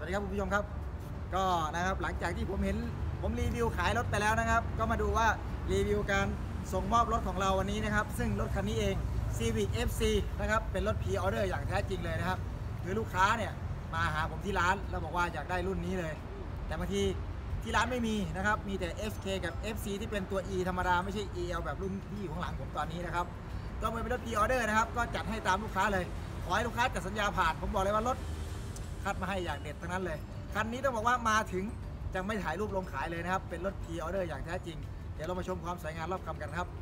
วัสดีครับคุณผู้ชมครับก็นะครับหลังจากที่ผมรีวิวขายรถไปแล้วนะครับก็มาดูว่ารีวิวการส่งมอบรถของเราวันนี้นะครับซึ่งรถคันนี้เอง Civic FC นะครับเป็นรถ Pre Order อย่างแท้จริงเลยนะครับคือลูกค้าเนี่ยมาหาผมที่ร้านแล้วบอกว่าอยากได้รุ่นนี้เลยแต่บางทีที่ร้านไม่มีนะครับมีแต่ FK กับ FC ที่เป็นตัว E ธรรมดาไม่ใช่ EL แบบรุ่นที่อยู่ข้างหลังผมตอนนี้นะครับก็เป็นรถ Pre Order นะครับก็จัดให้ตามลูกค้าเลยขอให้ลูกค้าจัดสัญญาผ่านผมบอกเลยว่ารถคัดมาให้อย่างเด็ดทั้งนั้นเลยคันนี้ต้องบอกว่ามาถึงจะไม่ถ่ายรูปลงขายเลยนะครับเป็นรถ Pre Order อย่างแท้จริงเดี๋ยวเรามาชมความสวยงามรอบคันกันครับ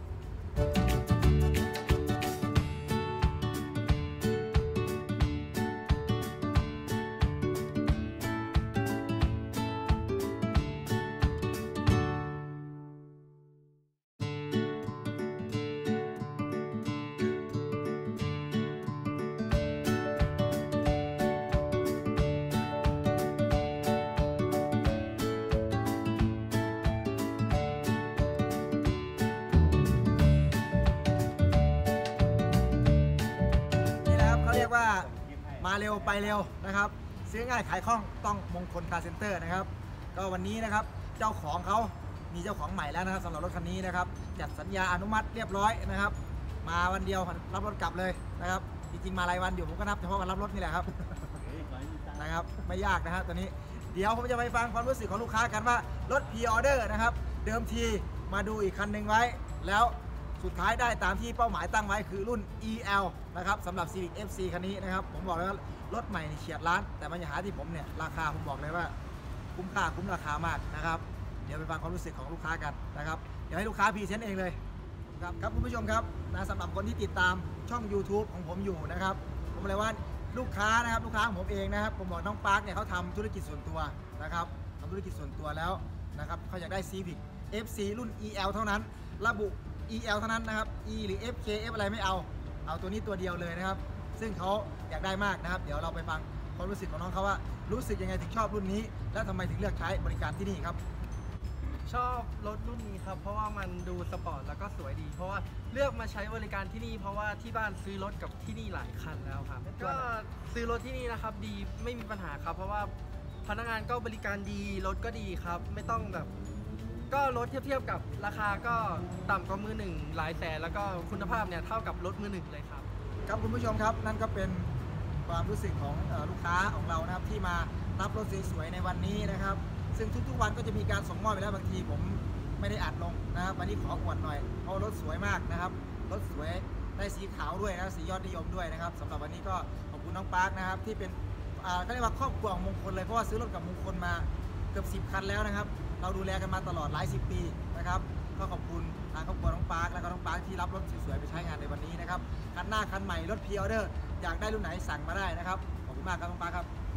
เรียกว่ามาเร็วไปเร็วนะครับซื้อง่ายขายคล่องต้องมงคลคาร์เซ็นเตอร์นะครับก็วันนี้นะครับเจ้าของเขามีเจ้าของใหม่แล้วนะครับสำหรับรถคันนี้นะครับจัดสัญญาอนุมัติเรียบร้อยนะครับมาวันเดียวรับรถกลับเลยนะครับจริงๆมารายวันอยู่ผมก็นับเฉพาะวันรับรถนี่แหละครับนะครับไม่ยากนะครับตอนนี้เดี๋ยวผมจะไปฟังความรู้สึกของลูกค้ากันว่ารถ Pre Order นะครับเดิมทีมาดูอีกคันหนึ่งไว้แล้วสุดท้ายได้ตามที่เป้าหมายตั้งไว้คือรุ่น EL นะครับสำหรับ Civic FC คันนี้นะครับผมบอกเลยว่ารถใหม่เฉียดล้านแต่มันจะหาที่ผมเนี่ยราคาผมบอกเลยว่าคุ้มค่าคุ้มราคามากนะครับเดี๋ยวไปฟังความรู้สึกของลูกค้ากันนะครับเดี๋ยวให้ลูกค้าพรีเซนต์เองเลยครับคุณผู้ชมครับนะสำหรับคนที่ติดตามช่อง YouTube ของผมอยู่นะครับผมเลยว่าลูกค้านะครับลูกค้าของผมเองนะครับผมบอกน้องปาร์คเนี่ยเขาทำธุรกิจส่วนตัวนะครับทำธุรกิจส่วนตัวแล้วนะครับเขาอยากได้ Civic FC รุ่น EL เท่านั้นระบุEL เท่านั้นนะครับ E หรือ FK F อะไรไม่เอาตัวนี้ตัวเดียวเลยนะครับซึ่งเขาอยากได้มากนะครับเดี๋ยวเราไปฟังความรู้สึกของน้องเขาว่ารู้สึกยังไงถึงชอบรุ่นนี้และทำไมถึงเลือกใช้บริการที่นี่ครับชอบรถรุ่นนี้ครับเพราะว่ามันดูสปอร์ตแล้วก็สวยดีเพราะว่าเลือกมาใช้บริการที่นี่เพราะว่าที่บ้านซื้อรถกับที่นี่หลายคันแล้วครับก็ซื้อรถที่นี่นะครับดีไม่มีปัญหาครับเพราะว่าพนักงานก็บริการดีรถก็ดีครับไม่ต้องแบบก็รถเทียบกับราคาก็ต่ำกว่ามือหนึ่งหลายแสนแล้วก็คุณภาพเนี่ยเท่ากับรถมือหนึ่งเลยครับครับคุณผู้ชมครับนั่นก็เป็นความรู้สึกของลูกค้าของเรานะครับที่มารับรถสวยๆในวันนี้นะครับซึ่งทุกๆวันก็จะมีการส่งมอบไปแล้วบางทีผมไม่ได้อัดลงนะครับวันนี้ขออวดหน่อยเพราะรถสวยมากนะครับรถสวยได้สีขาวด้วยนะสียอดนิยมด้วยนะครับสำหรับวันนี้ก็ขอบคุณน้องปาร์คนะครับที่เป็นก็เรียกว่าครอบครัวของมงคลเลยเพราะว่าซื้อรถกับมงคลมาเกือบ10 คันแล้วนะครับเราดูแลกันมาตลอดหลาย10 ปีนะครับก็ขอบคุณทางครอบครัวน้องปาร์คและก็น้องปาร์คที่รับรถสวยๆไปใช้งานในวันนี้นะครับคันหน้าคันใหม่รถ Pre Order อยากได้รุ่นไหนสั่งมาได้นะครับขอบคุณมากครับน้องปาร์คครับ